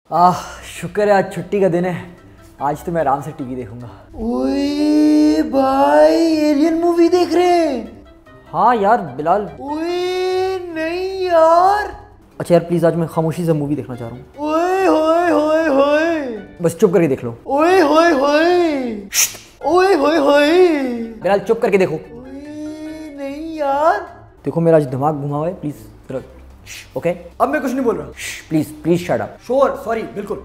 शुक्र है आज छुट्टी का दिन है। आज तो मैं आराम से टीवी देखूंगा। ओए भाई, एलियन मूवी देख रहे हैं? हाँ यार बिलाल। ओए नहीं यार। अच्छा यार प्लीज, आज मैं खामोशी से मूवी देखना चाह रहा हूँ। ओए होए होए होए, बस चुप करके देख लो। ओए होए होए, ओए होए होए। बिलाल चुप करके देखो। ओए नहीं यार। देखो मेरा आज दिमाग घुमा हुआ है, प्लीज ओके। अब मैं कुछ नहीं बोल रहा। Please please shut up. Sure, sorry, बिल्कुल।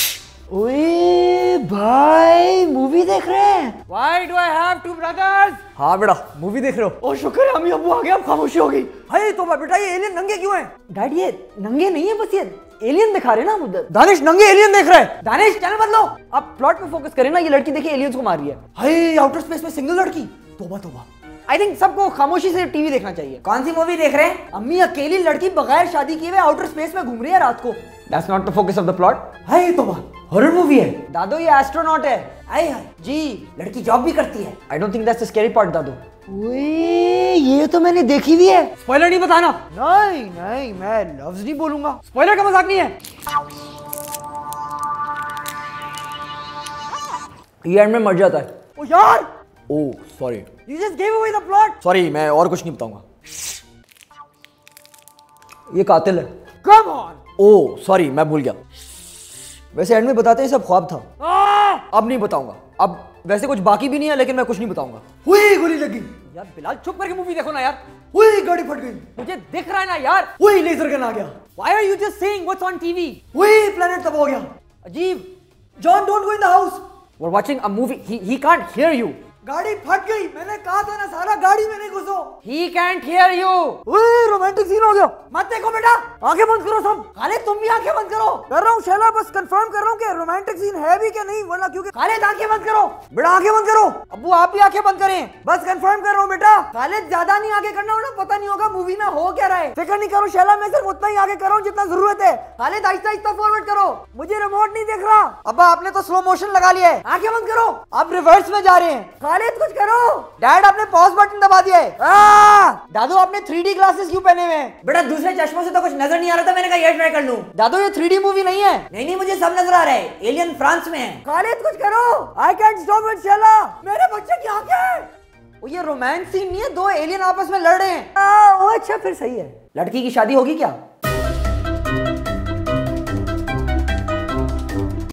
ओए भाई, मूवी देख रहे हैं? Why do I have two brothers? हाँ बेटा, मूवी देख रहे हो? ओ शुक्र है, अम्मी अब्बू आ गए, अब खामोशी हो गई। भाई तो बेटा ये एलियन नंगे क्यों हैं? डैड ये नंगे नहीं है, बस ये एलियन दिखा रहे ना हम उधर। दानिश नंगे एलियन देख रहा है। दानिश चैनल बदलो। आप प्लॉट पे फोकस करें ना। ये लड़की देखिए एलियंस को मार रही है। हाय, आउटर स्पेस में सिंगल लड़की। तौबा तौबा। आई थिंक सबको खामोशी से टीवी देखना चाहिए। कौन सी मूवी देख रहे हैं? अम्मी अकेली लड़की बगैर शादी किए हुए आउटर स्पेस में घूम रही है रात को। That's not the focus of the plot. हाय तौबा, हॉरर मूवी है। दादो ये एस्ट्रोनॉट है। हाय हाय जी, लड़की जॉब भी करती है। I don't think that's the scary part दादो। ओए ये तो मैंने देखी भी है। स्पॉइलर नहीं बताना। नहीं नहीं, मैं लफ्ज नहीं बोलूंगा। स्पॉइलर का मजाक नहीं है। ये एंड में मर जाता है। ओ यार, oh sorry, you just gave away the plot। Sorry, मैं और कुछ नहीं बताऊंगा। ये कातिल है। Come on। ओह सॉरी, मैं भूल गया। वैसे एंड में बताते ही सब ख्वाब था। अब नहीं बताऊंगा। अब वैसे कुछ बाकी भी नहीं है, लेकिन मैं कुछ नहीं बताऊंगा। हुई, गोली लगी। यार बिलाल चुप करके मूवी देखो ना यार। हुई, गाड़ी फट गई। मुझे दिख रहा है ना यार। हुई, लेजर गन आ गया। Why are you just saying what's on TV? हुई, प्लेनेट तबाह हो गया। अजीब। John, don't go in the house. We're watching a movie. He can't hear you. गाड़ी फट गई। मैंने कहा था ना, सारा गाड़ी में नहीं घुसो। He can't hear you. ओए रोमांटिक सीन हो गया। मत देखो बेटा, आंखें बंद करो सब। खालिद तुम भी आंखें बंद करो। कर रहा हूँ शैला, बस कंफर्म कर रहा हूँ कि रोमांटिक सीन है भी क्या नहीं, वरना क्योंकि खालिद आंखें बंद करो। बेटा आंखें बंद करो। अब्बू आप भी आंखें बंद करें। बस कंफर्म कर रहा हूँ बेटा। खालिद ज्यादा नहीं आगे करना, वरना पता नहीं होगा मूवी में हो क्या रहा है। फिक्र नहीं करो शैला, मैं सिर्फ उतना ही आगे कर रहा हूँ जितना जरूरत है। खालिद आहिस्ता आहिस्ता फॉरवर्ड करो। मुझे रिमोट नहीं दिख रहा। अब्बा आपने तो स्लो मोशन लगा लिया है। आंखें बंद करो। आप रिवर्स में जा रहे हैं। खालिद कुछ करो। डैड आपने पॉज बटन दबा दिया है। दादू आपने 3D ग्लासेस क्यों पहने हुए हैं? बेटा दूसरे चश्मों से तो कुछ नजर नहीं आ रहा था, मैंने कहा ये ट्राई कर लूं। दादू ये 3D मूवी नहीं है। नहीं नहीं, मुझे सब नजर आ रहा है। एलियन फ्रांस में है। खालिद कुछ करो। I can't stop it Shaila. मेरे बच्चे की आंखें। ये रोमांस सीन नहीं है, दो एलियन आपस में लड़ रहे हैं। अच्छा फिर सही है। लड़की की शादी होगी क्या?